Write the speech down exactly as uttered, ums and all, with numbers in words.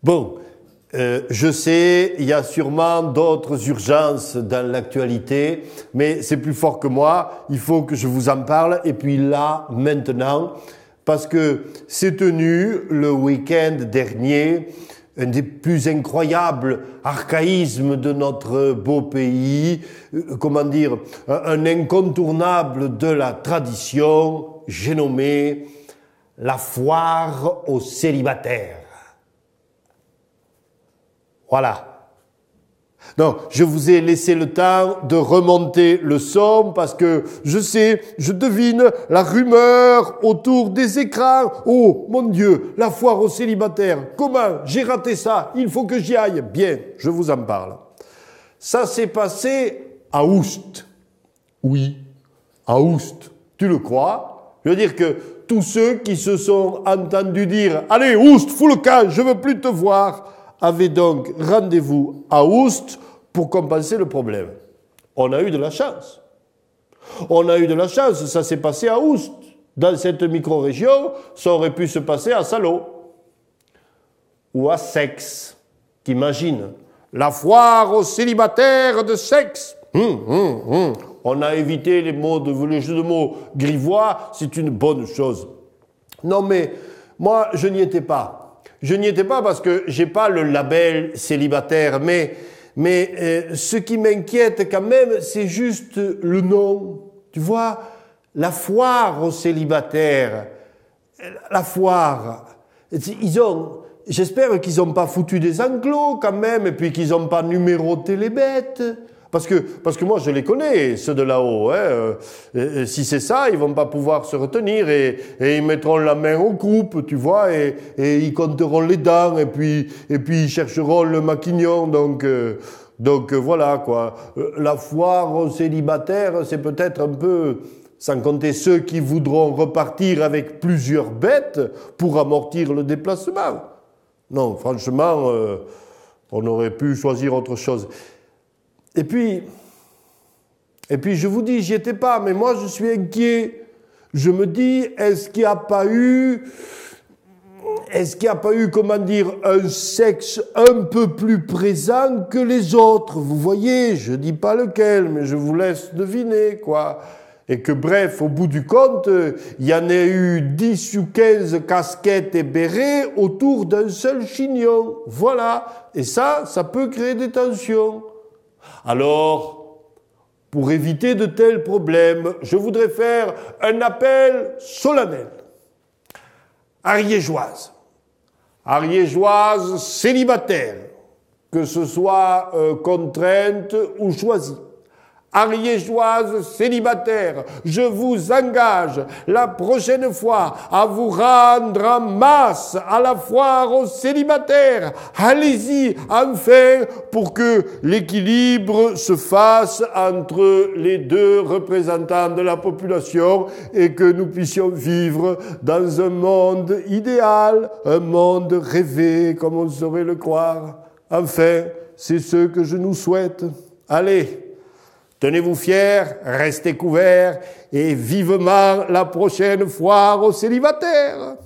Bon, euh, je sais, il y a sûrement d'autres urgences dans l'actualité, mais c'est plus fort que moi, il faut que je vous en parle, et puis là, maintenant, parce que s'est tenu le week-end dernier un des plus incroyables archaïsmes de notre beau pays, euh, comment dire, un, un incontournable de la tradition, j'ai nommé la foire aux célibataires. Voilà. Non, je vous ai laissé le temps de remonter le son parce que je sais, je devine la rumeur autour des écrans. Oh, mon Dieu, la foire aux célibataires. Comment? J'ai raté ça. Il faut que j'y aille. Bien, je vous en parle. Ça s'est passé à Oust. Oui, à Oust. Tu le crois? Je veux dire que tous ceux qui se sont entendus dire « Allez, Oust, fous le camp, je veux plus te voir », avaient donc rendez-vous à Oust pour compenser le problème. On a eu de la chance. On a eu de la chance, ça s'est passé à Oust. Dans cette micro-région, ça aurait pu se passer à Salot ou à Sex. T'imagines? La foire aux célibataires de Sex. Hum, hum, hum. On a évité les mots de, le jeu de mots grivois, c'est une bonne chose. Non mais, moi, je n'y étais pas. Je n'y étais pas parce que j'ai pas le label célibataire, mais, mais euh, ce qui m'inquiète quand même, c'est juste le nom. Tu vois, la foire aux célibataires, la foire, ils ont, j'espère qu'ils n'ont pas foutu des enclos quand même, et puis qu'ils n'ont pas numéroté les bêtes. Parce que, parce que moi, je les connais, ceux de là-haut. Hein. Et, et si c'est ça, ils vont pas pouvoir se retenir et, et ils mettront la main au croupe, tu vois, et, et ils compteront les dents et puis, et puis ils chercheront le maquignon. Donc, euh, donc euh, voilà, quoi. La foire aux célibataires, c'est peut-être un peu, sans compter ceux qui voudront repartir avec plusieurs bêtes pour amortir le déplacement. Non, franchement, euh, on aurait pu choisir autre chose. Et puis, et puis je vous dis, j'y étais pas, mais moi je suis inquiet. Je me dis, est-ce qu'il n'y a pas eu, est-ce qu'il n'y a pas eu, comment dire, un sexe un peu plus présent que les autres? Vous voyez, je dis pas lequel, mais je vous laisse deviner, quoi. Et que bref, au bout du compte, il y en a eu dix ou quinze casquettes et bérets autour d'un seul chignon. Voilà. Et ça, ça peut créer des tensions. Alors, pour éviter de tels problèmes, je voudrais faire un appel solennel. Ariégeoise, Ariégeoise célibataire, que ce soit euh, contrainte ou choisie. Ariégeoise célibataire, je vous engage la prochaine fois à vous rendre en masse à la foire aux célibataires. Allez-y, enfin, pour que l'équilibre se fasse entre les deux représentants de la population et que nous puissions vivre dans un monde idéal, un monde rêvé, comme on saurait le croire. Enfin, c'est ce que je nous souhaite. Allez! Tenez-vous fiers, restez couverts et vivement la prochaine foire aux célibataires.